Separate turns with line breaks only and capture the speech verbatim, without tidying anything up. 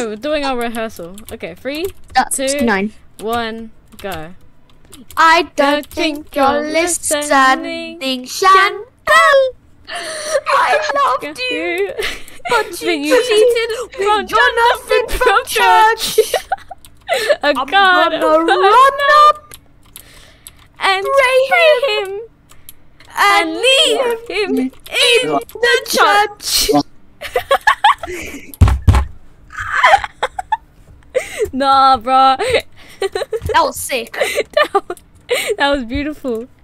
Okay, we're doing our rehearsal. Okay, three,
Uh,
two,
nine.
one, go.
I don't think you're listening, Chantal. I loved you, but you,
you cheated from
Jonathan from church.
A
I'm
God,
gonna run up
and
pray
pray him
and
and leave him
in the church.
Nah, bro.
That was sick.
that, was, that was beautiful.